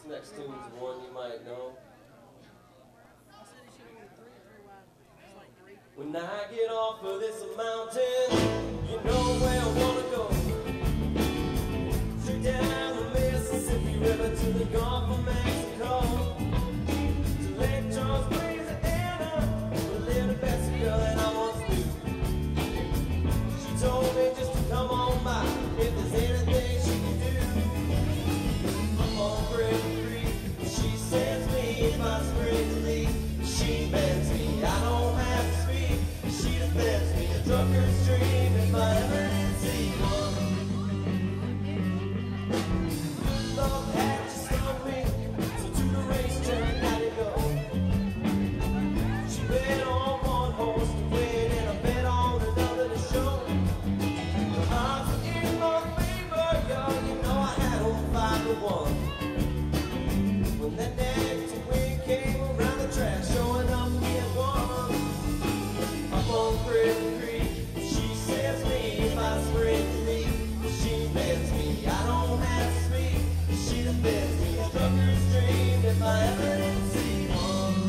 next tune's one you might know. When I get off of this mountain, you know where I wanna go. Straight down the Mississippi River to the Gulf of Mexico, to Lake Charles, Louisiana, where lived the best girl that I once knew. She told me just to come on by if there's anything she can do. I'm on Britain Creek, she sends me if I spring to leave. She bends me, I don't have to speak. She defends me, a drunkard's dream if I ever did see one. Love had just stung me, so to the racetrack I did go. She bet on one horse to win and I bet on another to show. The odds were in my favor, y'all, you know I had on 5-1. When that next win came around the track, showing up me and one. Up on Britain Creek, she says me if I sprint to leave. She bends me, I don't have to speak. She defends me, a trucker's dream if I ever did see one.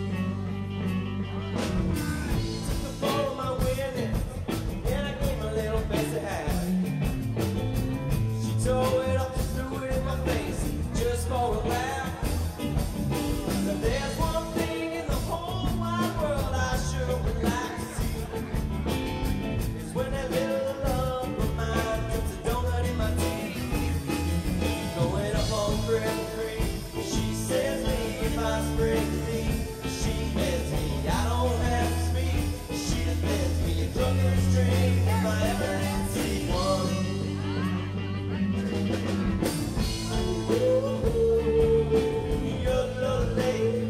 Took the ball of my winnings, and I gave my little Bessie half. She tore it up, just threw it in my face, just for a laugh. Now there's one thing in the whole wide world I sure would like to see. It's when that little love of mine puts a donut in my teeth. Going up on Britain Creek, she says me if I spring to leave. She bends me, I don't have to speak. She defends me, a drunkard's dream if I ever did see one. You're the lady.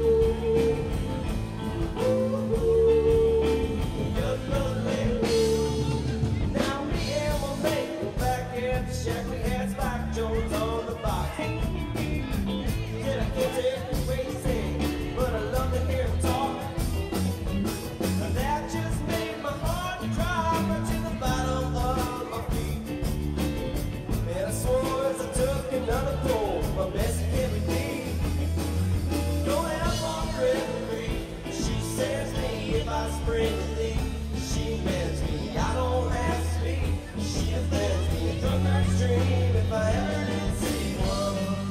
You're the lady. Now me and my mate go back at the shack. We had Spike Jones on the box. Said I can't take the way he sing, but I love to hear him talk. Now that just made my heart cry right to the bottom of my feet. And I swore as I took another pull, my best carried me. Going up on Britain Creek, she says me if I spring to leave. She bends me, I don't have to speak. She defends me, a drunkard's dream if I ever did see one.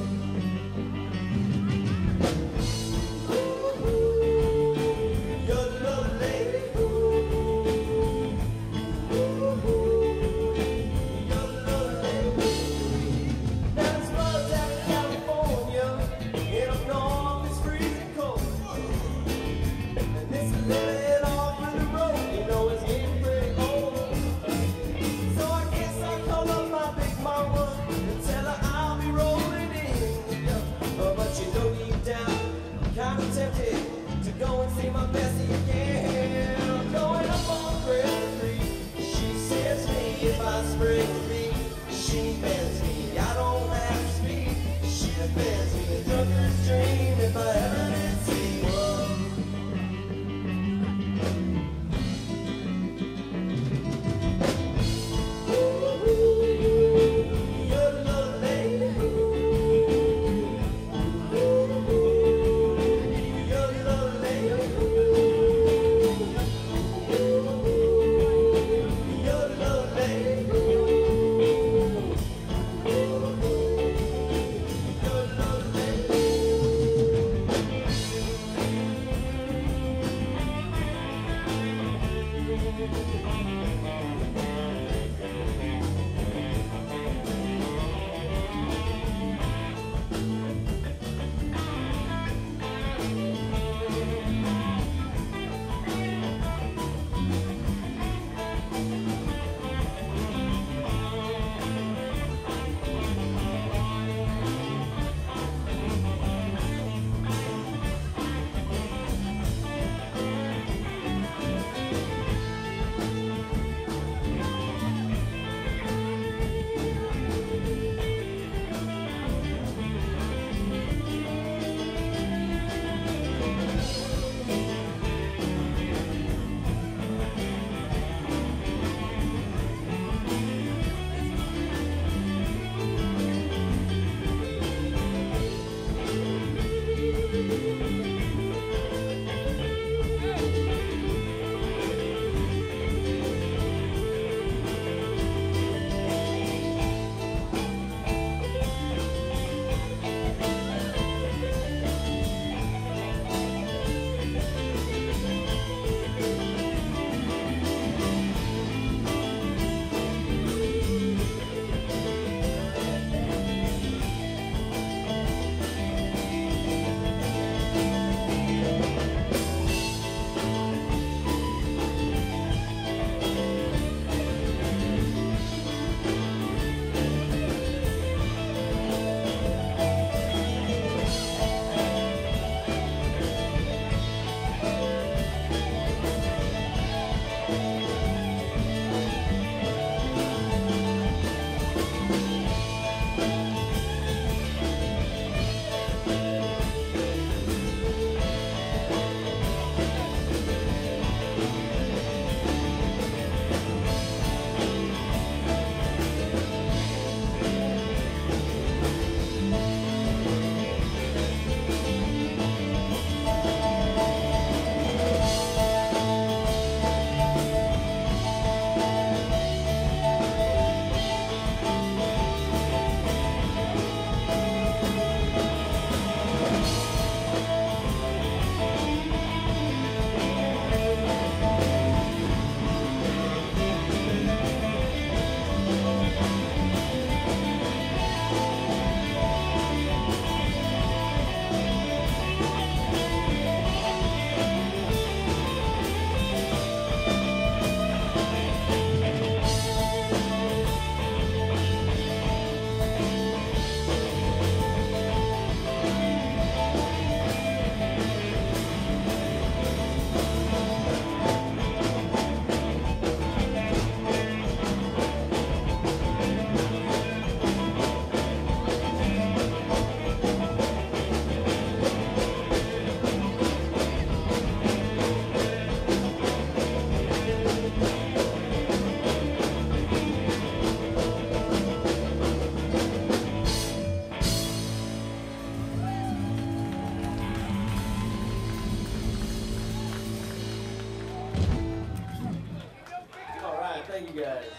guys.